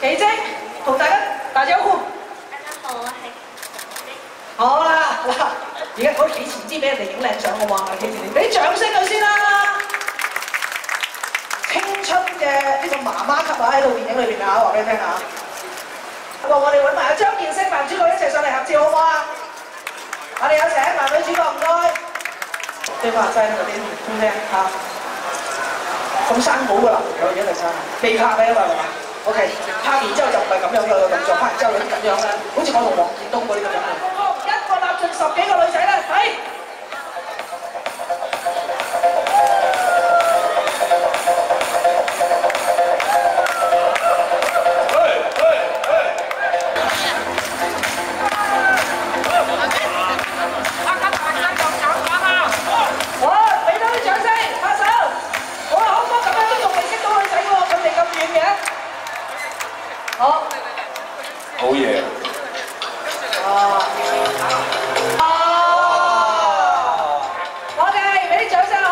奇蹟同大家打招呼。 大家好，我係。 好啦，嗱，而家我企前啲俾人哋影靚相好嘛？企前啲，俾掌聲佢先啦！青春嘅呢個媽媽級啊，喺套電影裏邊啊，話俾你聽啊！我哋揾埋阿張建升男主角一齊上嚟合照好唔好啊？我哋有請男女主角唔該。對話齋嗰啲聽唔聽嚇？咁生好㗎啦，有嘢嚟生，未拍嘅因為係嘛 ？OK， 拍完之後就唔係咁樣嘅個動作，拍完之後有啲咁樣咧，好似我同黃建東嗰啲咁樣。一個立盡10幾個女仔咧，睇。好， 好嘢。 我哋俾啲掌聲。